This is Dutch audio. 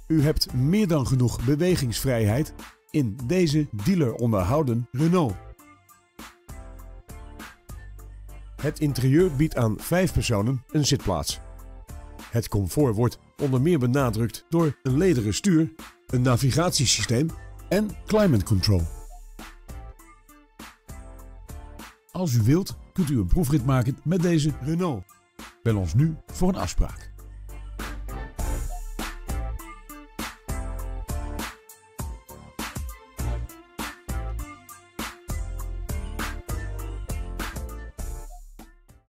U hebt meer dan genoeg bewegingsvrijheid in deze dealer onderhouden Renault. Het interieur biedt aan 5 personen een zitplaats. Het comfort wordt onder meer benadrukt door een lederen stuur, een navigatiesysteem en climate control. Als u wilt, kunt u een proefrit maken met deze Renault. Bel ons nu voor een afspraak.